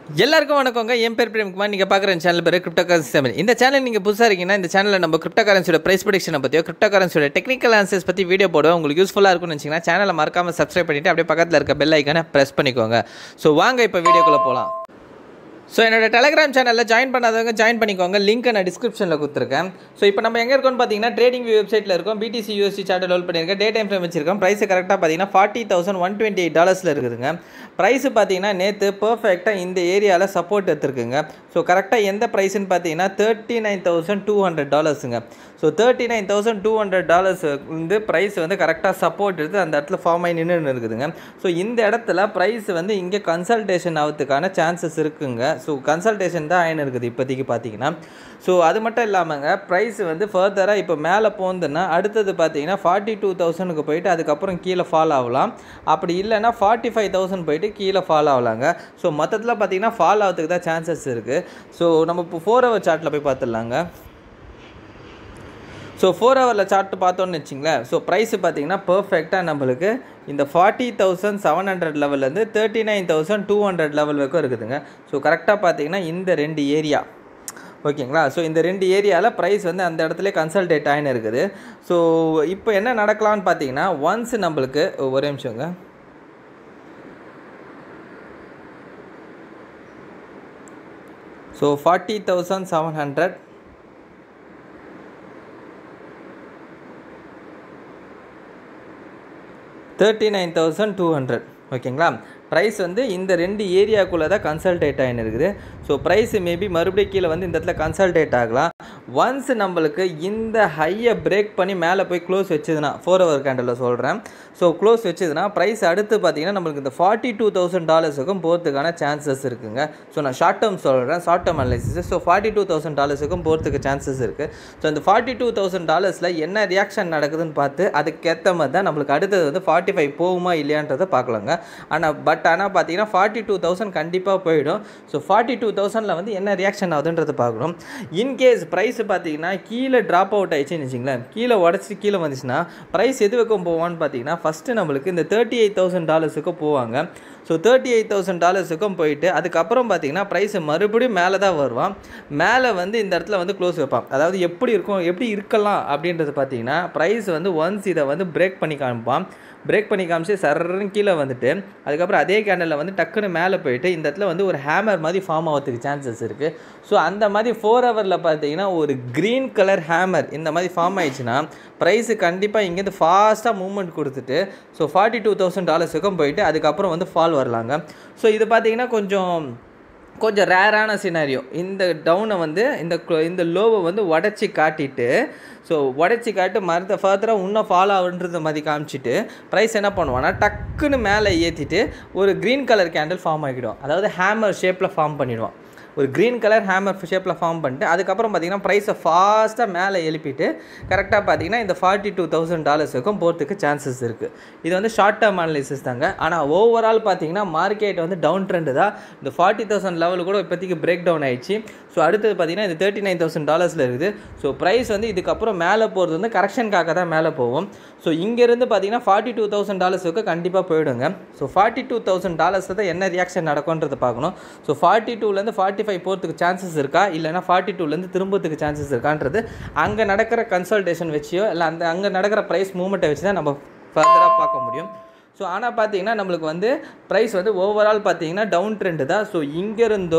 எல்லாருக்கும் வணக்கங்க. என் பேர் பிரேம்குமார். நீங்கள் பார்க்குற சேனல் பேர் கிரிப்டோ கரன்சி தமிழ். இந்த சேனல் நீங்கள் புதுசாக இருக்கீங்கன்னா இந்த சேனலில் நம்ம கிரிப்டோ கரன்சியோட ப்ரைஸ் ப்ரெடிக்ஷனை பற்றியோ கிரிப்டோ கரன்சியோட டெக்னிக்கல் ஆன்சர்ஸ் பற்றி வீடியோ போடுவோம். உங்களுக்கு யூஸ்ஃபுல்லாக இருக்கும்னு நினச்சிங்கன்னா சேனலை மறக்காமல் சப்ஸ்கிரைப் பண்ணிவிட்டு அப்படியே பக்கத்தில் இருக்க பெல் ஐக்கானை ப்ரெஸ் பண்ணிக்கோங்க. ஸோ வாங்க இப்போ வீடியோக்குள்ளே போகலாம். ஸோ என்னோட டெலிகிராம் சேனலில் ஜாயின் பண்ணாதவங்க ஜாயின் பண்ணிக்கோங்க. லிங்க் நான் டிஸ்கிரிப்ஷனில் கொடுத்துருக்கேன். ஸோ இப்போ நம்ம எங்கே இருக்கோம்னு பார்த்தீங்கன்னா ட்ரேடிங் வெப்சைட்டில் இருக்கோம். BTC USD சார்ட் ஹோல்ட் பண்ணியிருக்கேன். டே டைம் ஃப்ரேம் வச்சிருக்கோம். ப்ரைஸ் கரெக்டாக பார்த்தீங்கன்னா $40,128 இருக்குதுங்க. ப்ரைஸ் பார்த்தீங்கன்னா நேற்று பர்ஃபெக்டாக இந்த ஏரியாவில் சப்போர்ட் எடுத்துருக்குங்க. ஸோ கரெக்டாக எந்த ப்ரைஸ்ன்னு பார்த்தீங்கன்னா $39,200ங்க. ஸோ $39,200 வந்து ப்ரைஸ் வந்து கரெக்டாக சப்போர்ட் எடுத்து அந்த இடத்துல ஃபார்ம் ஆகி நின்று இருக்குதுங்க. ஸோ இந்த இடத்துல ப்ரைஸ் வந்து இங்கே கன்சல்டேஷன் ஆகிறதுக்கான சான்சஸ் இருக்குங்க. ஸோ கன்சல்டேஷன் தான் ஆயின் இருக்குது இப்போதைக்கு பார்த்தீங்கன்னா. ஸோ அது மட்டும் இல்லாமங்க ப்ரைஸ் வந்து ஃபர்தராக இப்போ மேலே போகுதுன்னா அடுத்தது பார்த்தீங்கன்னா 42,000க்கு போயிட்டு அதுக்கப்புறம் கீழே ஃபால் ஆகலாம். அப்படி இல்லைன்னா 45,000 போயிட்டு கீழே ஃபால் ஆகலாங்க. ஸோ மொத்தத்தில் பார்த்தீங்கன்னா ஃபால் ஆகிறதுக்கு தான் சான்சஸ் இருக்குது. ஸோ நம்ம இப்போ 4 ஹவர் சார்ட்டில் போய் பார்த்துடலாங்க. ஸோ 4 ஹவரில் சார்ட்டு பார்த்தோன்னு வச்சிங்களேன். ஸோ ப்ரைஸு பார்த்தீங்கன்னா பர்ஃபெக்டாக நம்மளுக்கு இந்த 40,700 லெவல்லேருந்து 39,200 லெவல் வரைக்கும் இருக்குதுங்க. ஸோ கரெக்டாக பார்த்தீங்கன்னா இந்த ரெண்டு ஏரியா ஓகேங்களா. ஸோ இந்த ரெண்டு ஏரியாவில் ப்ரைஸ் வந்து அந்த இடத்துல கன்சல்டேட் ஆகின்னு இருக்குது. ஸோ இப்போ என்ன நடக்கலான்னு பார்த்தீங்கன்னா ஒன்ஸ் நம்மளுக்கு ஒரே நிமிஷங்க. ஸோ 40,700 39,200 ஓகேங்களா. ப்ரைஸ் வந்து இந்த ரெண்டு ஏரியாக்குள்ளே தான் கன்சல்டேட் ஆகின்னு இருக்குது. ஸோ ப்ரைஸ் மேபி மறுபடியும் கீழே வந்து இந்த இடத்துல கன்சல்டேட் ஆகலாம். ஒன்ஸ் நம்மளுக்கு இந்த ஹையை பிரேக் பண்ணி மேலே போய் க்ளோஸ் வச்சுதுன்னா 4 ஹவர் கேண்டலில் சொல்கிறேன். ஸோ க்ளோஸ் வச்சுதுன்னா ப்ரைஸ் அடுத்து பார்த்தீங்கன்னா நம்மளுக்கு இந்த $42,000க்கும் போகிறதுக்கான சான்சஸ் இருக்குங்க. ஸோ நான் ஷார்ட் டேர்ம் சொல்கிறேன், ஷார்ட் டேர்ம் அனலைசிஸ். ஸோ $42,000க்கும் போகிறதுக்கு சான்சஸ் இருக்குது. ஸோ இந்த $42,000 என்ன ரியாக்ஷன் நடக்குதுன்னு பார்த்து அதுக்கேற்ற மாதிரி தான் நம்மளுக்கு அடுத்தது வந்து 45 போகுமா இல்லையான்றதை பார்க்கலாங்க. ஆனால் பார்த்தீங்கன்னா 42,000 கண்டிப்பாக போயிடும். ஸோ 42,000ல் வந்து என்ன ரியாக்ஷன் ஆகுதுன்றது பார்க்கணும். இன்கேஸ் ப்ரைஸ் பார்த்தீங்கன்னா கீழே ட்ராப் அவுட் ஆயிடுச்சுன்னு வச்சிங்களேன், கீழே உடச்சிட்டு கீழே வந்துச்சுன்னா ப்ரைஸ் எது வைக்கும் போவான்னு பார்த்தீங்கன்னா ஃபஸ்ட்டு நம்மளுக்கு இந்த $38,000க்கு போவாங்க. ஸோ $38,000க்கும் போயிட்டு அதுக்கப்புறம் பார்த்தீங்கன்னா ப்ரைஸ் மறுபடியும் மேலே தான் வருவான். மேலே வந்து இந்த இடத்துல வந்து க்ளோஸ் வைப்பான். அதாவது எப்படி இருக்கலாம் அப்படின்றது பார்த்தீங்கன்னா ப்ரைஸ் வந்து ஒன்ஸ் இதை வந்து பிரேக் பண்ணி காமிப்பான். பிரேக் பண்ணி காமிச்சு சர்ன்னு கீழே வந்துட்டு அதுக்கப்புறம் அதே கேண்டலில் வந்து டக்குன்னு மேலே போயிட்டு இந்த இடத்துல வந்து ஒரு ஹேமர் மாதிரி ஃபார்ம் ஆகிறதுக்கு சான்சஸ் இருக்குது. ஸோ அந்த மாதிரி 4 ஹவரில் பார்த்தீங்கன்னா ஒரு க்ரீன் கலர் ஹேமர் இந்த மாதிரி ஃபார்ம் ஆயிடுச்சுன்னா ப்ரைஸு கண்டிப்பாக இங்கேருந்து ஃபாஸ்ட்டாக மூவ்மெண்ட் கொடுத்துட்டு ஸோ $42,000க்கும் போயிட்டு அதுக்கப்புறம் வந்து ஃபால் வரலாங்க. ஸோ இது பார்த்தீங்கன்னா கொஞ்சம் ரேரான சினாரியோ. இந்த டவுனை வந்து இந்த லோவை வந்து உடச்சி காட்டிட்டு மறுத்த ஃபர்தராக இன்னும் ஃபாலோ ஆகுன்றது மாதிரி காமிச்சிட்டு ப்ரைஸ் என்ன பண்ணுவான்னா டக்குன்னு மேலே ஏற்றிட்டு ஒரு க்ரீன் கலர் கேண்டில் ஃபார்ம் ஆகிடும். அதாவது ஹேமர் ஷேப்பில் ஃபார்ம் பண்ணிவிடுவான். ஒரு க்ரீன் கலர் ஹேமர் ஷேப்பில் ஃபார்ம் பண்ணிட்டு அதுக்கப்புறம் பார்த்தீங்கன்னா ப்ரைஸை ஃபாஸ்ட்டாக மேலே எழுப்பிட்டு கரெக்டாக பார்த்தீங்கன்னா இந்த $42,000க்கும் போகிறதுக்கு சான்சஸ் இருக்குது. இது வந்து ஷார்ட் டேர்ம் அனலைசிஸ் தாங்க. ஆனால் ஓவரால் பார்த்தீங்கன்னா மார்க்கெட் வந்து டவுன் ட்ரெண்டு தான். இந்த 40,000 லெவலு கூட இப்போதைக்கு பிரேக் டவுன் ஆயிடுச்சு. ஸோ அடுத்தது பார்த்தீங்கன்னா இந்த $39,000 இருக்குது. ஸோ ப்ரைஸ் வந்து இதுக்கப்புறம் மேலே போகிறது வந்து கரெக்ஷனுக்காக தான் மேலே போகும். ஸோ இங்கேருந்து பார்த்தீங்கன்னா $42,000க்கு கண்டிப்பாக போயிடுங்க. ஸோ $42,000 தான் என்ன ரியாக்ஷன் நடக்கும்ன்றதை பார்க்கணும். ஸோ 42லேருந்து 45 போகிறதுக்கு சான்சஸ் இருக்கா இல்லைனா 42லேருந்து திரும்பத்துக்கு சான்சஸ் இருக்கான்றது அங்கே நடக்கிற கன்சல்டேஷன் வச்சியோ இல்லை அங்கே நடக்கிற ப்ரைஸ் மூவ்மெண்ட்டை வச்சு தான் நம்ம ஃபர்தராக பார்க்க முடியும். ஸோ ஆனால் பார்த்தீங்கன்னா நம்மளுக்கு வந்து ப்ரைஸ் வந்து ஓவரால் பார்த்தீங்கன்னா டவுன் ட்ரெண்டு தான். ஸோ இங்கேருந்தோ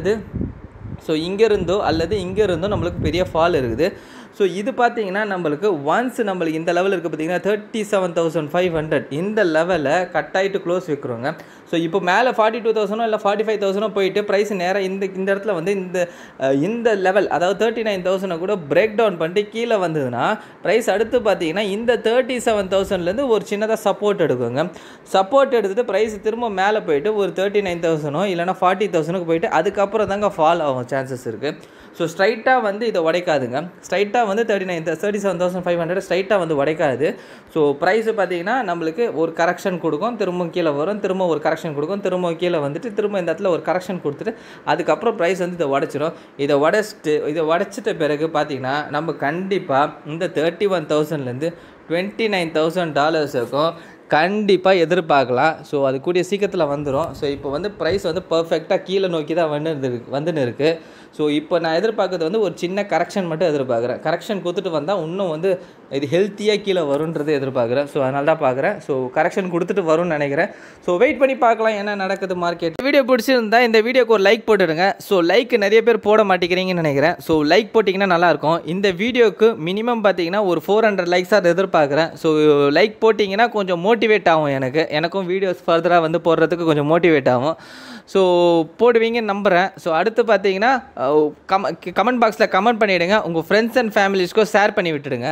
அல்லது இங்கேருந்தோ நம்மளுக்கு பெரிய ஃபால் இருக்குது. ஸோ இது பார்த்தீங்கன்னா நம்மளுக்கு இந்த லெவல் இருக்குது பார்த்தீங்கன்னா 37,500 இந்த லெவலை கட் ஆகிட்டு க்ளோஸ் வைக்கிறோங்க. ஸோ இப்போ மேலே 42,000 இல்லை 45,000 போயிட்டு ப்ரைஸ் நேராக இந்த இடத்துல வந்து இந்த லெவல் அதாவது 39,000 கூட பிரேக் டவுன் பண்ணிட்டு கீழே வந்ததுன்னா ப்ரைஸ் அடுத்து பார்த்தீங்கன்னா இந்த 37,000லேருந்து ஒரு சின்னதாக சப்போர்ட் எடுக்குங்க. சப்போர்ட் எடுத்துகிட்டு ப்ரைஸ் திரும்ப மேலே போயிட்டு ஒரு 39,000 இல்லைனா 40,000க்கு போயிட்டு அதுக்கப்புறம் தாங்க ஃபால் ஆகும் சான்சஸ் இருக்குது. ஸோ ஸ்ட்ரைட்டாக வந்து இதை உடைக்காதுங்க. ஸ்ட்ரைட்டாக வந்து 37,500 ஸ்ட்ரைட்டாக வந்து உடைக்காது. ஸோ ப்ரைஸு பார்த்தீங்கன்னா நம்மளுக்கு ஒரு கரெக்ஷன் கொடுக்கும், திரும்ப கீழே வரும், திரும்ப ஒரு கரெக்ஷன் கொடுக்கும், திரும்ப கீழே வந்துட்டு திரும்ப இந்த இடத்துல ஒரு கரெக்ஷன் கொடுத்துட்டு அதுக்கப்புறம் ப்ரைஸ் வந்து இதை உடைச்சிடும். இதை உடைச்சிட்ட பிறகு பார்த்தீங்கன்னா நம்ம கண்டிப்பாக இந்த $31,000லேருந்து $29,000 கண்டிப்பாக எதிர்பார்க்கலாம். ஸோ அது கூடிய சீக்கிரத்தில் வந்துடும். ஸோ இப்போ வந்து ப்ரைஸ் வந்து பர்ஃபெக்டாக கீழே நோக்கி தான் வந்துன்னு இருக்குது. ஸோ இப்போ நான் எதிர்பார்க்கறது வந்து ஒரு சின்ன கரெக்ஷன் மட்டும் எதிர்பார்க்குறேன். கரெக்ஷன் கொடுத்துட்டு வந்தால் இன்னும் வந்து இது ஹெல்த்தியாக கீழே வரும்ன்றது எதிர்பார்க்குறேன். ஸோ அதனால தான் பார்க்குறேன். ஸோ கரெக்ஷன் கொடுத்துட்டு வரும்னு நினைக்கிறேன். ஸோ வெயிட் பண்ணி பார்க்கலாம் என்ன நடக்குது மார்க்கெட். வீடியோ பிடிச்சிருந்தா இந்த வீடியோக்கு ஒரு லைக் போட்டுடுங்க. ஸோ லைக் நிறைய பேர் போட மாட்டேங்கிறீங்கன்னு நினைக்கிறேன். ஸோ லைக் போட்டிங்கன்னா நல்லாயிருக்கும். இந்த வீடியோக்கு மினிமம் பார்த்தீங்கன்னா ஒரு 400 லைக்ஸாக எதிர்பார்க்குறேன். ஸோ லைக் போட்டிங்கன்னா கொஞ்சம் மோட்டிவேட் ஆகும் எனக்கும் வீடியோஸ் ஃபர்தராக வந்து போடுறதுக்கு கொஞ்சம் மோட்டிவேட் ஆகும். ஸோ போடுவீங்கன்னு நம்புகிறேன். ஸோ அடுத்து பார்த்தீங்கன்னா கமெண்ட் பாக்ஸில் கமெண்ட் பண்ணிவிடுங்க. உங்கள் ஃப்ரெண்ட்ஸ் அண்ட் ஃபேமிலிஸ்க்கும் ஷேர் பண்ணி விட்டுடுங்க.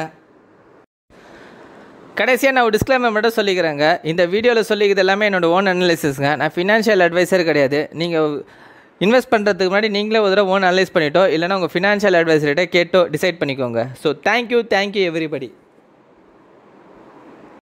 கடைசியாக நான் ஒரு டிஸ்க்ளைமர் மட்டும் சொல்லிக்கிறேங்க. இந்த வீடியோவில் சொல்லிக்கிறது எல்லாமே என்னோடய ஓன் அனலைசிஸ்ங்க. நான் ஃபினான்ஷியல் அட்வைசர் கிடையாது. நீங்கள் இன்வெஸ்ட் பண்ணுறதுக்கு முன்னாடி நீங்களே ஒரு தடவை ஓன் அனலைஸ் பண்ணிட்டோ இல்லைனா உங்கள் ஃபினான்ஷியல் அட்வைசர்கிட்ட கேட்டோ டிசைட் பண்ணிக்கோங்க. So thank you everybody.